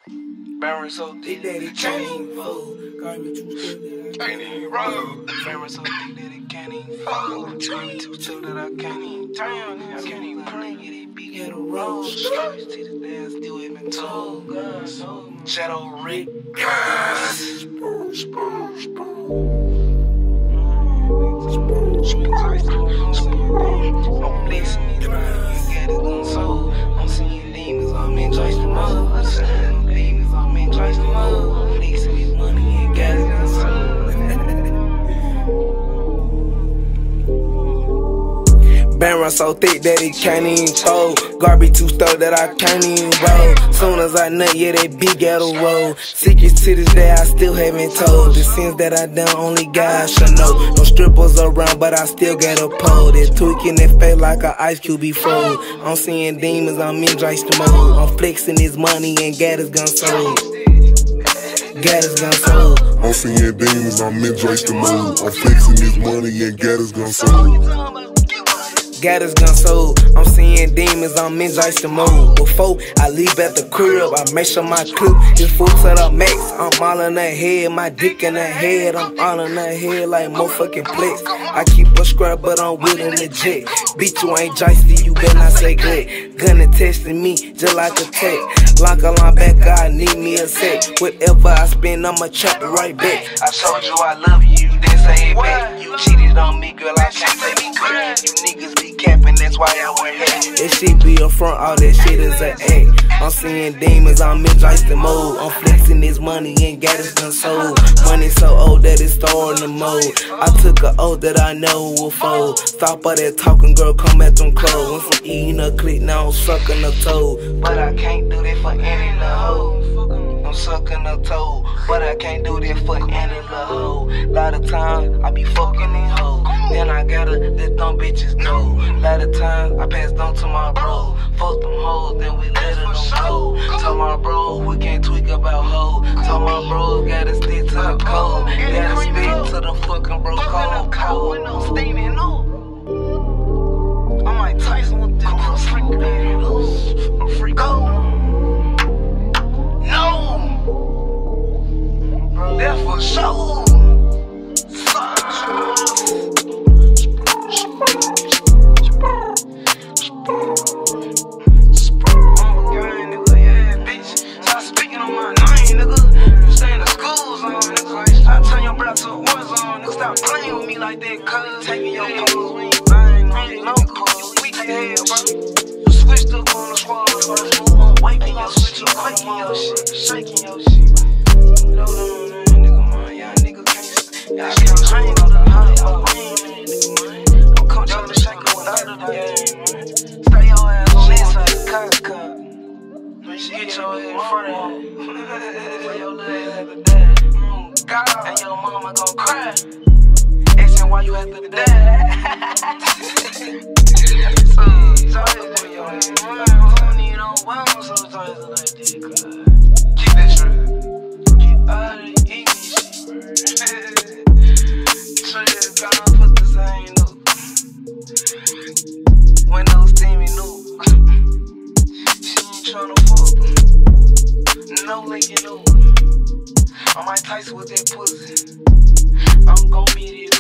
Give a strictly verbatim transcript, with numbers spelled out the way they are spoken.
Baron so thick that it can't even fold. Can't even roll. Baron so thick that it can't even fold. Twenty too chill that I can't even turn. I can't even play it. It be at a roll. Stripes to the dance, still even told. Shadow Rick. Spoon, spoon, spoon. I'm blessing it, man. You got it on soul. I'm seeing demons, I'm in Joyce the mother. I'm seeing demons, I'm in Joyce the mother. I'm flexing this money and got it on soul. Baron so thick that it can't even fold. Garbage too stuck that I can't even roll. Soon as I nut, yeah, that big ghetto roll. Secrets to this day I still haven't told. The sins that I done, only God should know. No strippers around, but I still got a pole. That tweaking that face like a ice cube be froze. I'm seeing demons, I'm in Joyce the mode. I'm flexing this money and got his gun sold. Got his gun sold. I'm seeing demons, I'm in Joyce the mode. I'm flexing this money and got his gun sold. Got his gun sold. I'm seeing demons, I'm in Joyce the mode. Before I leave at the crib, I make sure my clip is full to the max. I'm all in the head, my dick in the head. I'm all in the head like motherfucking plex. I keep a scrap, but I'm willing to jet. Bitch, you ain't Joyce, you better not say good. Gunna testing me just like a tech. Lock a line back, I need me a set. Whatever I spend, I'ma chop it right back. I told you I love you, you didn't say it back. You cheated on me, girl, I can't say me good. You niggas be capping, that's why I wear hat. That shit be a front, all that shit is an act. I'm seeing demons, I'm in Joyce the mode. I'm flexing this money and got his gun sold. Money so old that it's starting to mold. I took an oath that I know will fold. Stop all that talking, girl, come at them clothes. Went from eating a click, now I'm sucking a toe. But I can't do that for any little hoe. I'm sucking a toe, but I can't do that for any little hoe. Lot of times I be fucking in hoes, then I gotta let them bitches go. Lot of times I pass them to my bro. Fuck them hoes, then we let them go. Tell my bro we can't tweak about hoes. Tell my bro gotta stick to the code. Gotta stick to the fucking bro code. Code no steaming no. I'm like Tyson with this freak man. I'm freak out. No, that's for sure. Stop playing with me like that, cuz taking your clothes, we ain't buying no, no, you weak as hell, bro. You switched up on the squad, I'm waking your shit, you quaking your shit, shaking your shit. No, no, no, nigga, man, y'all niggas can't, y'all can't train on the high, y'all brain, man, nigga, man. Don't come trying to shake it without the game, man. Stay your ass on that side of the cut, cut. Get your head in front of you, for your little ass at the dad. God, and your mama gon' cry. Asking why you after the dad. So, Joyce, when your head run, I don't need no bones, so Joyce like this, cuz. Keep that shit. Keep all the English shit. So you gotta put the same note. Windows steaming new. She ain't tryna fuck. No linking no. I'm like Tyson with that pussy. I'm gon' beat it